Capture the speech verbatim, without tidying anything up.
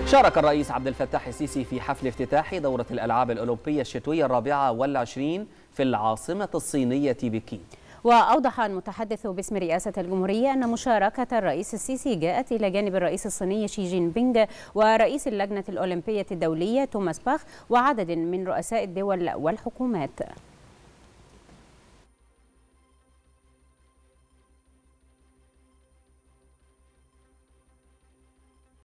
شارك الرئيس عبد الفتاح السيسي في حفل افتتاح دورة الألعاب الأولمبية الشتوية الرابعة والعشرين في العاصمة الصينية بكين. وأوضح المتحدث باسم رئاسة الجمهورية أن مشاركة الرئيس السيسي جاءت إلى جانب الرئيس الصيني شي جين بينغ ورئيس اللجنة الأولمبية الدولية توماس باخ وعدد من رؤساء الدول والحكومات.